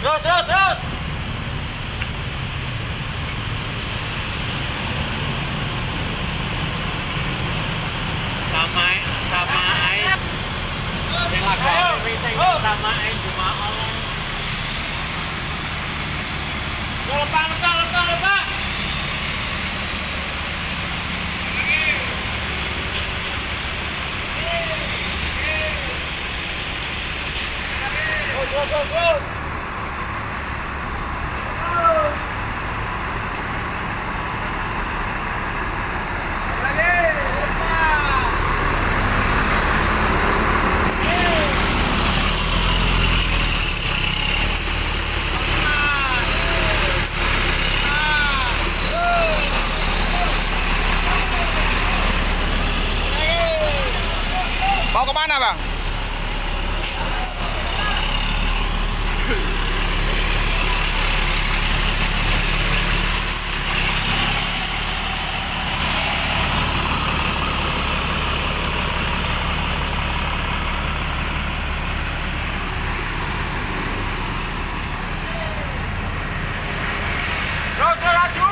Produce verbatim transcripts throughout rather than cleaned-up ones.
Terus, terus, terus. Sama sama air. Yang lagu meeting sama air cuma Allah. Lepas, lepas, lepas, lepas. Go, go, go, go. Mau kemana bang? Terus, terus, laju.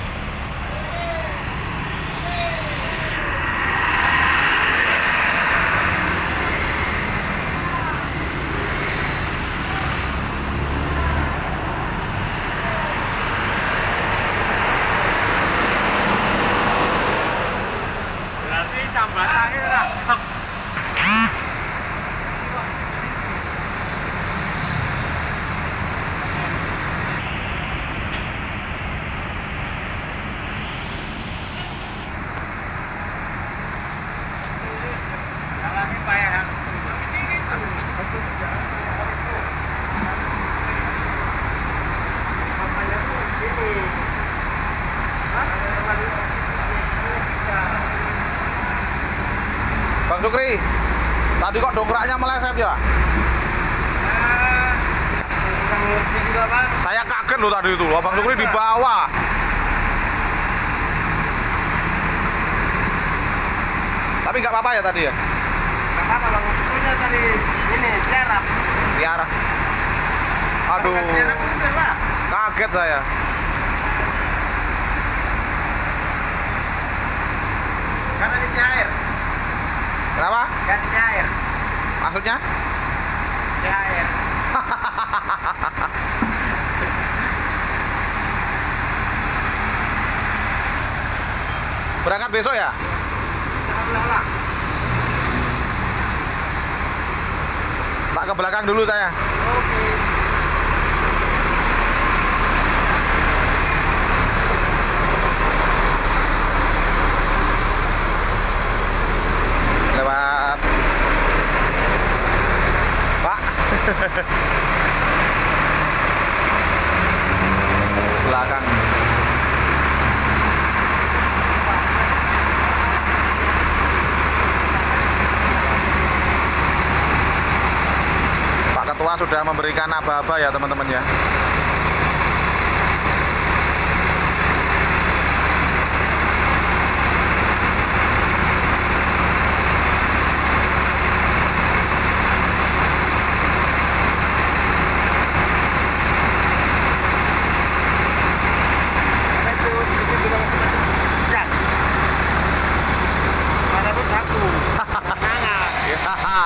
Berarti cambatannya rasok. Jalannya payah yang Bang Sukri, tadi kok dongkraknya meleset ya? Kurang ngerti juga, Bang. Saya kaget loh tadi itu, loh, Bang Sukri di bawah. Tapi nggak apa-apa ya tadi ya? Nggak apa-apa, Bang. Sebetulnya tadi ini tiarap. Tiara. Aduh, Kalau nggak tiarap udah lah. kaget saya. Karena di air. Kenapa? Kan di air. Maksudnya? Di air. Berangkat besok ya? Ulang-ulang. Tak ke belakang dulu saya. Oke. Lewat Pak. Belakang. Pak Ketua sudah memberikan aba-aba ya teman-teman ya. Apa itu bisa bilang hujan. Pada pun aku. Sangat. Ya.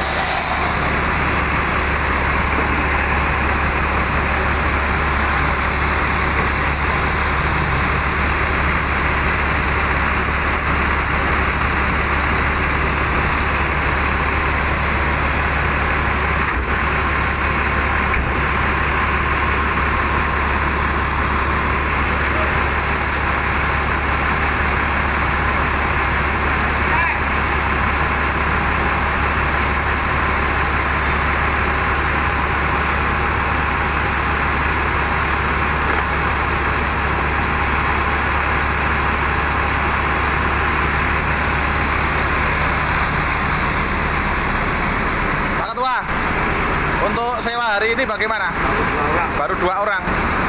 Untuk sewa hari ini bagaimana? Baru dua orang.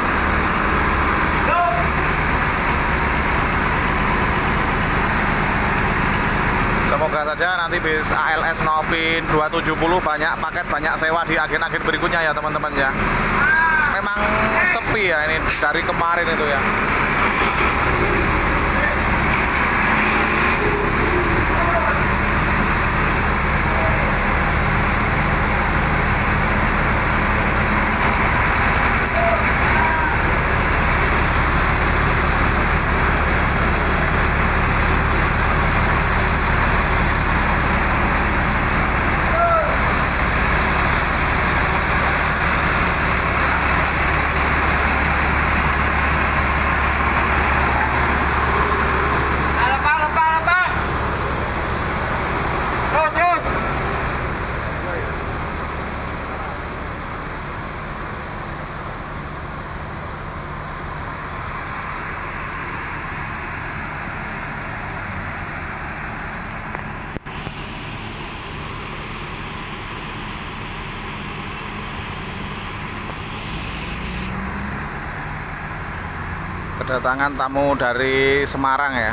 Semoga saja nanti bis A L S Novin dua tujuh nol banyak paket, banyak sewa di agen-agen berikutnya ya teman-teman ya. sepi ya ini dari kemarin itu ya. Kedatangan tamu dari Semarang ya.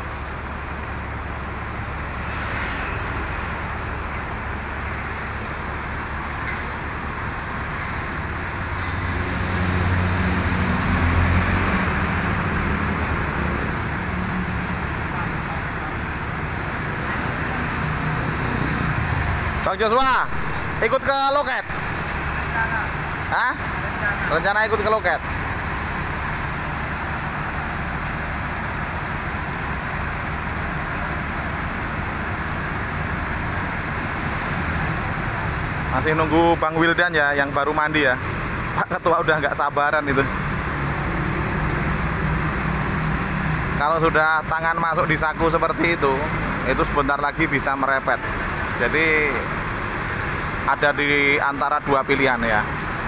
Bang Joshua, ikut ke loket? Hah? Rencana ikut ke loket? Masih nunggu Bang Wildan ya, yang baru mandi ya. Pak Ketua udah nggak sabaran itu. Kalau sudah tangan masuk di saku seperti itu, itu sebentar lagi bisa merepet. Jadi ada di antara dua pilihan ya.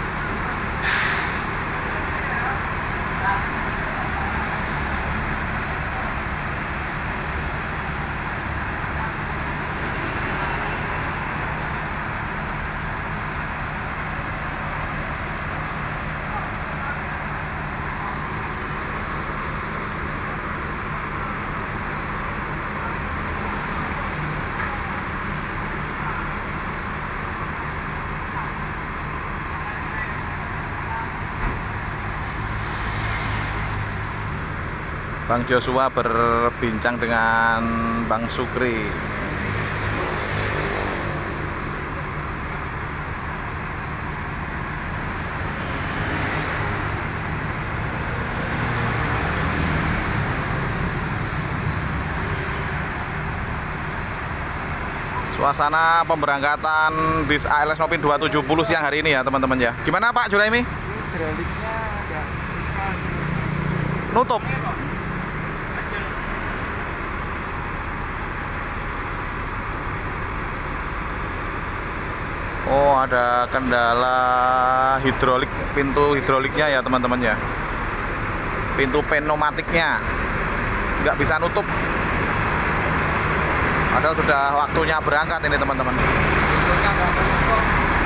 Bang Joshua berbincang dengan Bang Sukri. Suasana pemberangkatan bis A L S Nopin dua tujuh nol siang hari ini ya teman-teman ya. Gimana Pak Juraimi? Hidroliknya agak Nutup. Oh, ada kendala hidrolik, pintu hidroliknya ya teman-teman ya. Pintu pneumatiknya nggak bisa nutup. Padahal sudah waktunya berangkat ini teman-teman. pintunya nggak tertutup.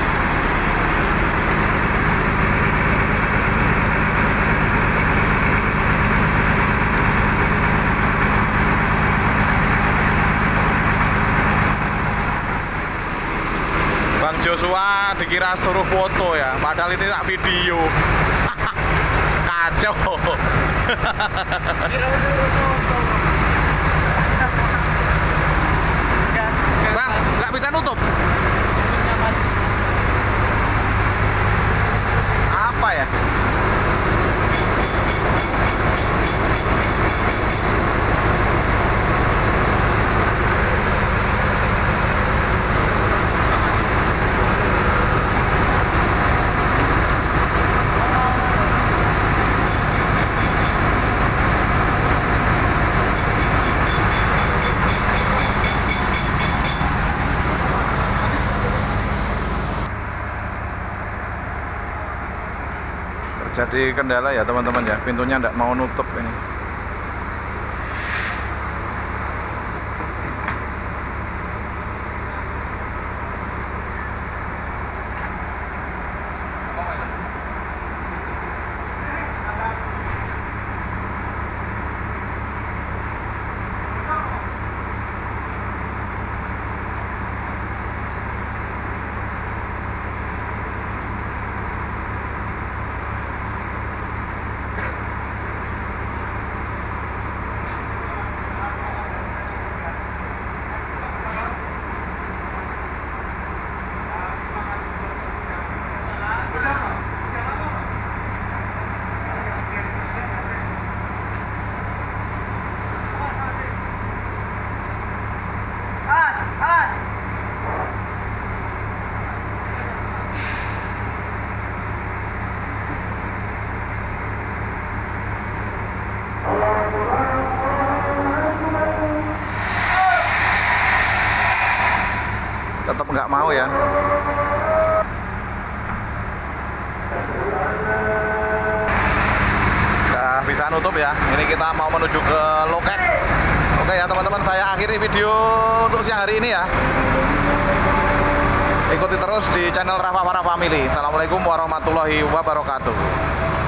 Bang Joshua dikira suruh foto ya, padahal ini tak video. Kacau. Bang, nggak bisa nutup. Apa ya? Jadi kendala ya teman-teman ya, pintunya nggak mau nutup ini. nggak mau ya. Udah bisa nutup ya. Ini kita mau menuju ke loket. Oke ya teman-teman, saya akhiri video untuk siang hari ini ya. Ikuti terus di channel Rafa Para Family. Assalamualaikum warahmatullahi wabarakatuh.